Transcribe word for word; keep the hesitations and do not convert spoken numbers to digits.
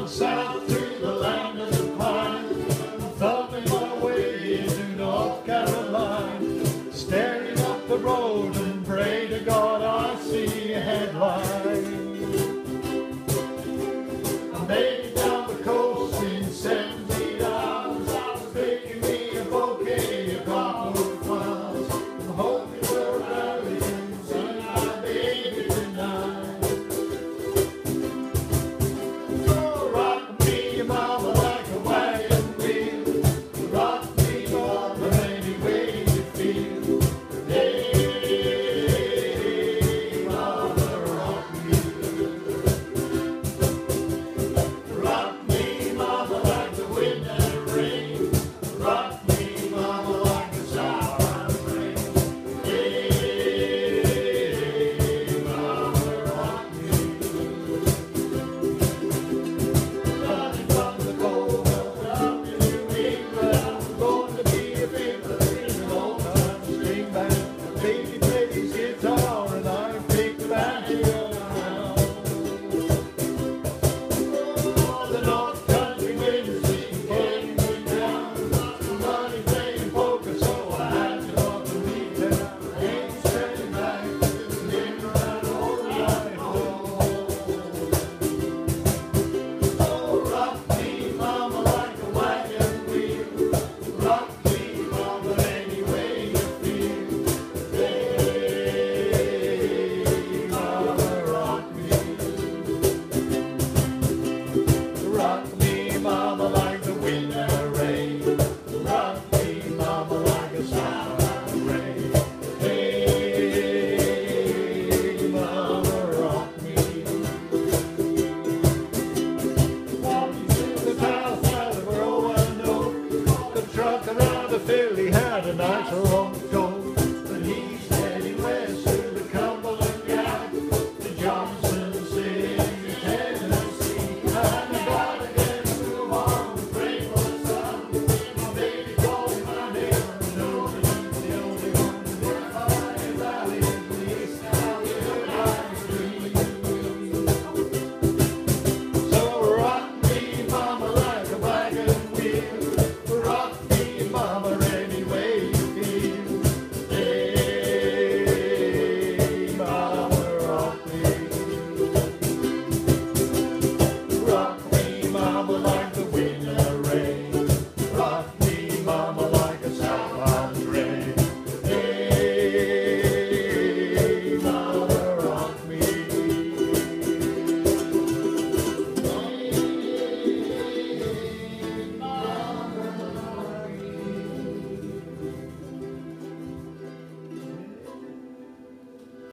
down south through the land of the pine, thumbing my way into North Carolina, staring up the road and pray to God I see a headline. I made it down the coast in seventeen hours. I was making me a bouquet of cottonwood flowers. I'm hoping for a rally and see my baby tonight. Oh, rock me, mama, like a wagon wheel. Rock me, mama, any way you feel. Hey, mama, rock me. Rock me, mama, like the wind and the rain. Rock me, mama, like the shower and the rain. Hey, mama, rock me. Running from the cold, up in New England, I'm going to be a fiddler in an old-time string band. Baby plays guitar and I pick the banjo around. Oh, the North Country winds seem getting me down. Money playing poker, so I had to talk to me down. Ain't standing back, living around all night long. Oh, rock me, mama, like a wagon wheel. Rock me, mama, any way you feel. Hey, mama, rock me. Rock me, mama, like the wind and the rain. Rock me, mama, like a shower and the rain. Hey, mama, rock me. Walking through the path where the rowan oak, the truck around the Philly had a nice old